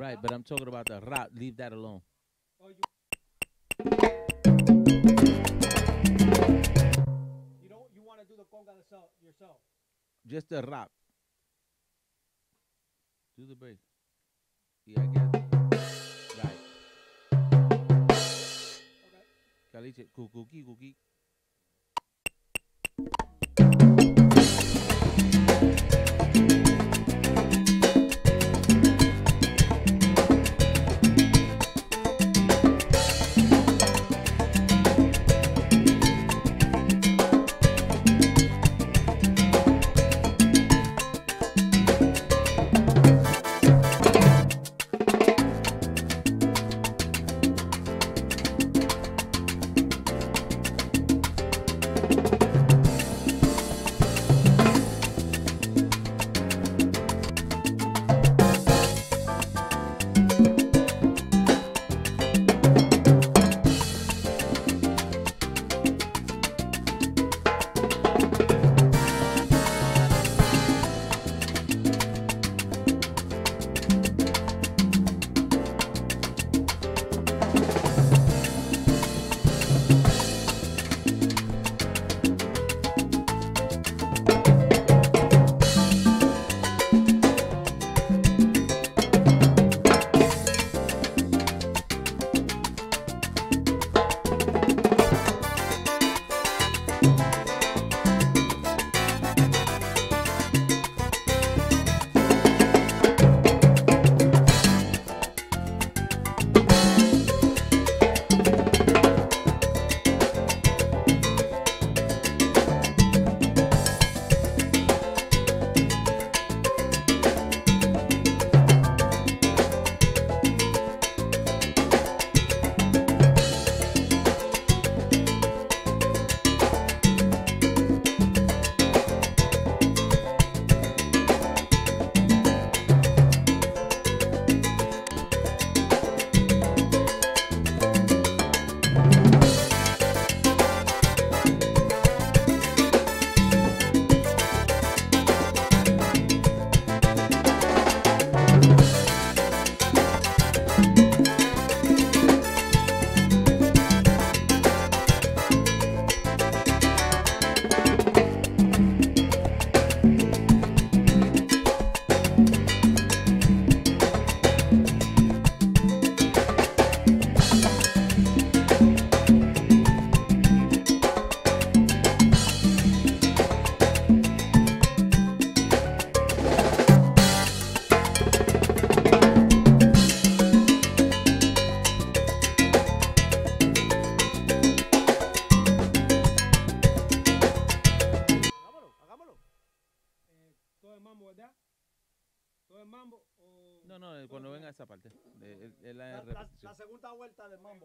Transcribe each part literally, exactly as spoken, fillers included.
Right, but I'm talking about the rap. Leave that alone. Oh, you. You don't. You want to do the conga yourself? Yourself. Just the rap. Do the bass. Yeah, I get it. Right. Okay. Caliche, cookie, cookie. No, no, cuando venga esa parte. De, de, de la, la, la, la segunda vuelta del mambo.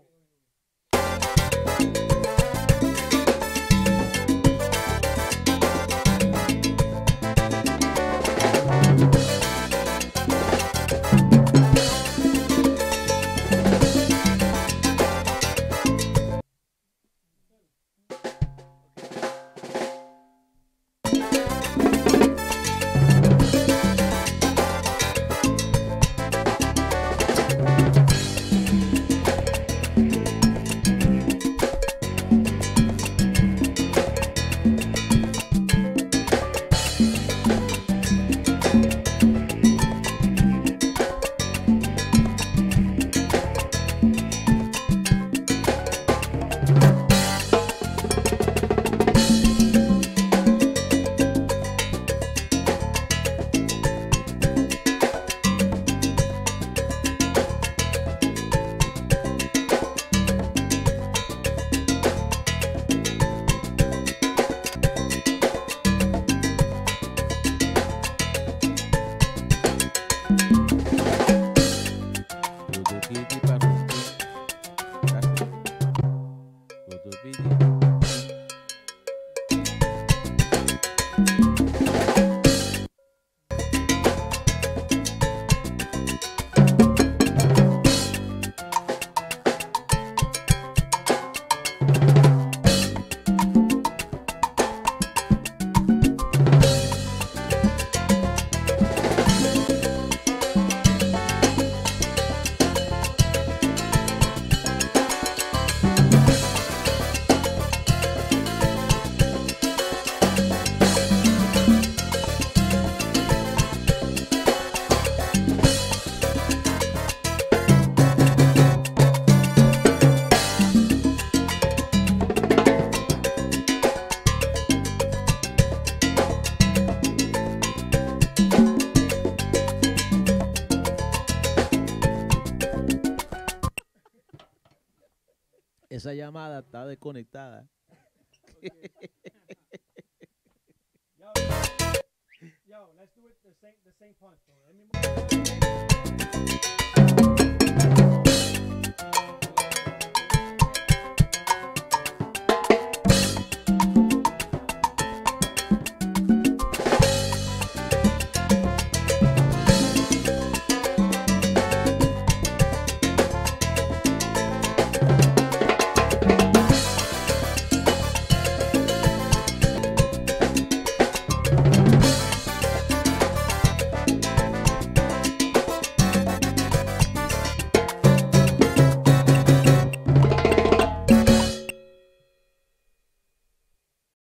Esa llamada está desconectada. Yo, yo, let's do it the same, the same punch. Bro. Let me move.